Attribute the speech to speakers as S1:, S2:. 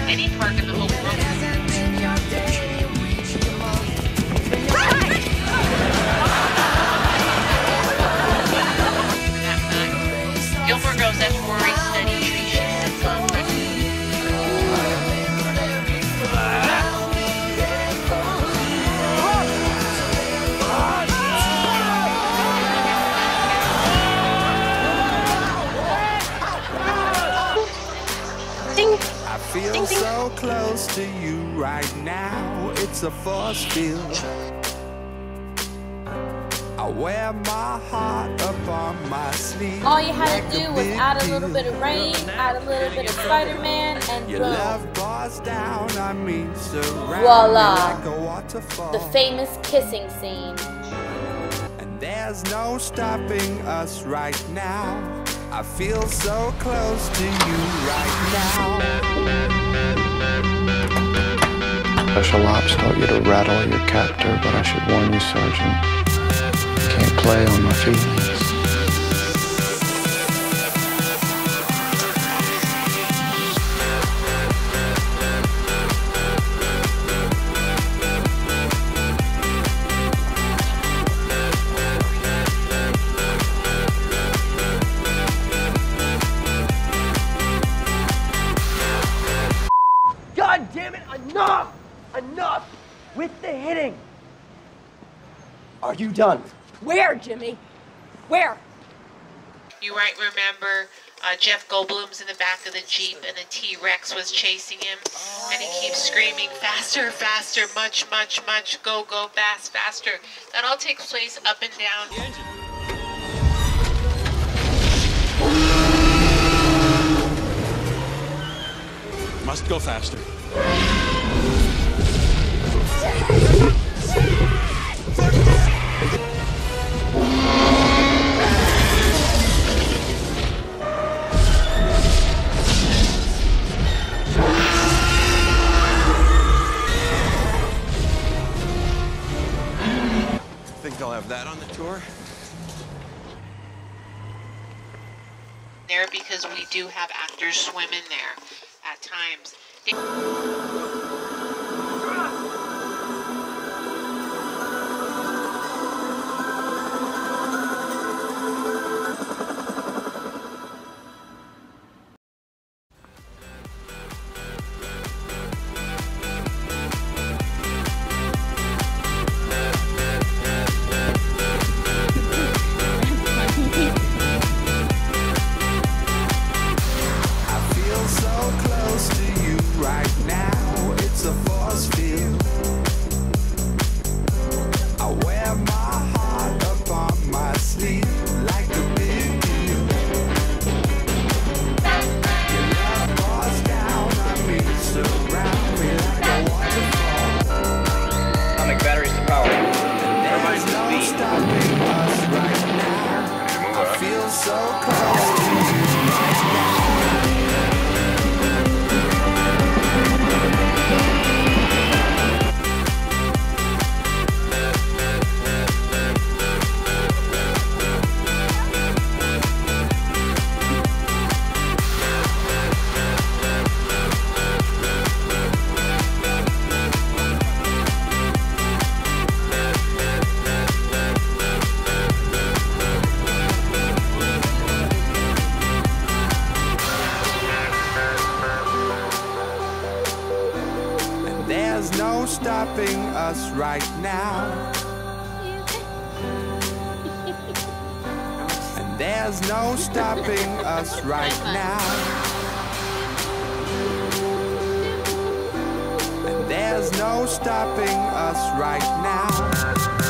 S1: any park in the whole world. Gilmore Girls, that's Rory Steady Tree. She sits on
S2: I feel so close to you right now. It's a force field. I wear my heart up on my sleeve.
S3: All you had to do was add a little bit of Rain, add a little bit of Spider-Man, and
S2: Your
S3: boom.
S2: love bars down on me, surround
S3: Voila.
S2: me like a waterfall.
S3: The famous kissing scene.
S2: And there's no stopping us right now. I feel so close to you right now.
S4: Special ops taught you to rattle your captor, but I should warn you, Sergeant. Can't play on my feelings.
S5: God damn it, enough! Enough with the hitting! Are you done?
S6: Where, Jimmy? Where?
S1: You might remember Jeff Goldblum's in the back of the Jeep and the T-Rex was chasing him. And he keeps screaming, faster, faster, much, much, much, go, go, fast, faster. That all takes place up and down.
S7: Must go faster. Think they'll have that on the tour?
S1: There because we do have actors swim in there at times.
S5: Batteries to power.
S2: There's no stopping us right now. I feel so close to you right now. There's no stopping us right now. And there's no stopping us right now. And there's no stopping us right now.